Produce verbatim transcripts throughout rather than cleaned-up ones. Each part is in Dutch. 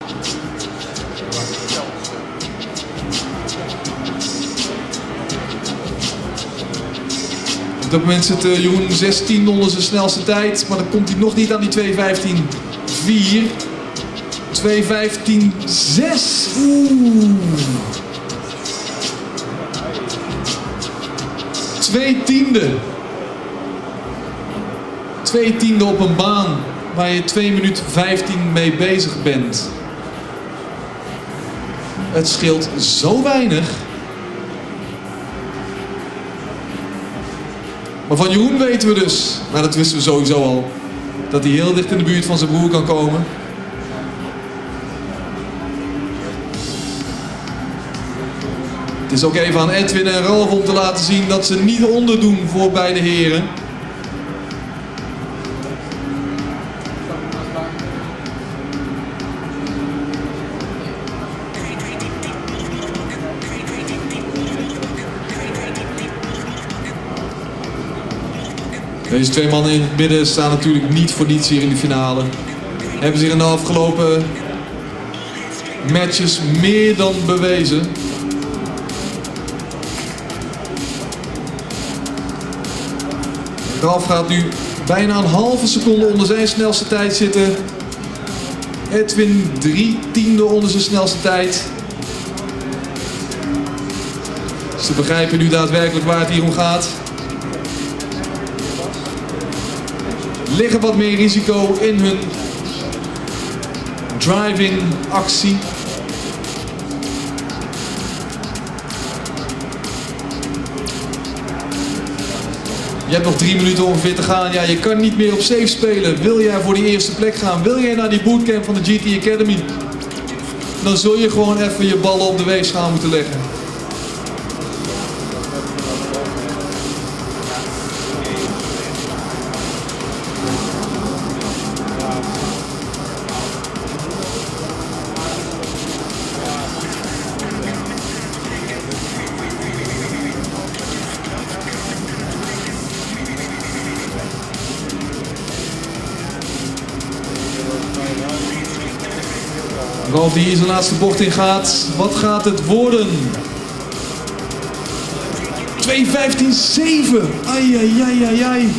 Op dat moment zit uh, Jeroen zestien onder zijn snelste tijd, maar dan komt hij nog niet aan die twee vijftien vier. twee vijftien zes. Oeh. Twee tiende. Twee tiende op een baan waar je twee minuten vijftien mee bezig bent. Het scheelt zo weinig. Maar van Jeroen weten we dus, maar dat wisten we sowieso al, dat hij heel dicht in de buurt van zijn broer kan komen. Het is ook even aan Edwin en Ralf om te laten zien dat ze niet onderdoen voor beide heren. Deze twee mannen in het midden staan natuurlijk niet voor niets hier in de finale. Hebben zich in de afgelopen matches meer dan bewezen. Ralf gaat nu bijna een halve seconde onder zijn snelste tijd zitten. Edwin drie tiende onder zijn snelste tijd. Ze begrijpen nu daadwerkelijk waar het hier om gaat. Liggen wat meer risico in hun driving actie. Je hebt nog drie minuten ongeveer te gaan. Ja, je kan niet meer op safe spelen. Wil jij voor die eerste plek gaan? Wil jij naar die bootcamp van de G T Academy? Dan zul je gewoon even je ballen op de weegschaal moeten leggen. Ralf die hier zijn laatste bocht in gaat. Wat gaat het worden? twee vijftien zeven. Ai, ai, ai, ai, ai.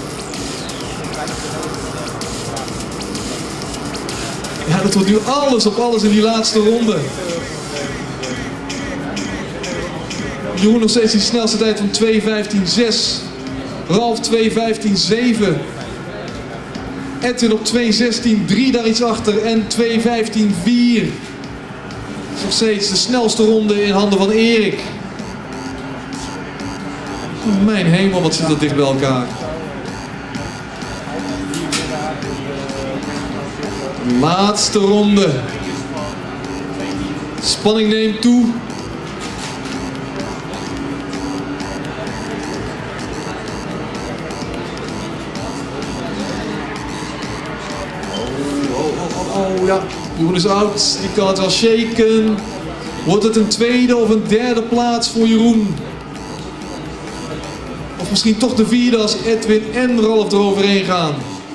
Ja, dat wordt nu alles op alles in die laatste ronde. Jeroen nog steeds die snelste tijd van twee vijftien zes. Ralf twee vijftien zeven. Edwin op twee zestien drie daar iets achter en twee vijftien vier. Dat is nog steeds de snelste ronde in handen van Erik. Oh, mijn hemel, wat zit dat dicht bij elkaar. Laatste ronde. Spanning neemt toe. Oh ja, Jeroen is oud, die kan het wel shaken. Wordt het een tweede of een derde plaats voor Jeroen? Of misschien toch de vierde als Edwin en Ralf eroverheen gaan.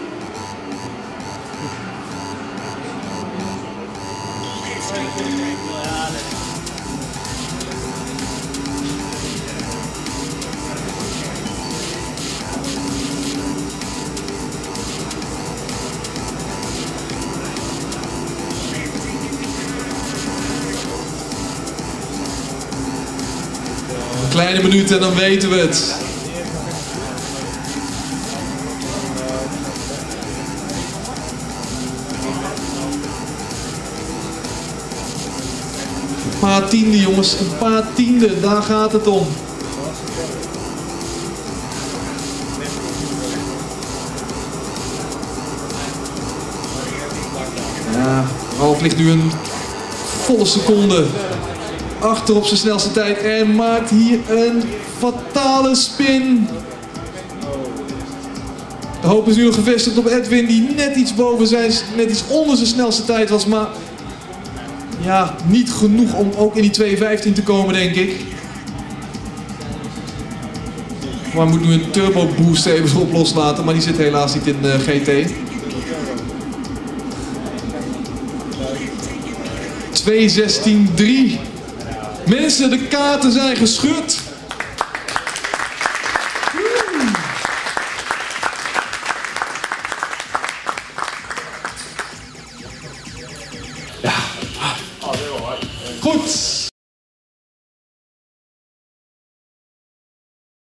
Een kleine minuut en dan weten we het. Een paar tienden jongens, een paar tienden, daar gaat het om. Ja, Ralf ligt nu een volle seconde achter op zijn snelste tijd en maakt hier een fatale spin. De hoop is nu nog gevestigd op Edwin die net iets boven zijn, net iets onder zijn snelste tijd was, maar ja, niet genoeg om ook in die twee vijftien te komen, denk ik. Maar moet nu een turbo boost even op loslaten, maar die zit helaas niet in uh, G T. twee zestien drie. Mensen, de kaarten zijn geschud.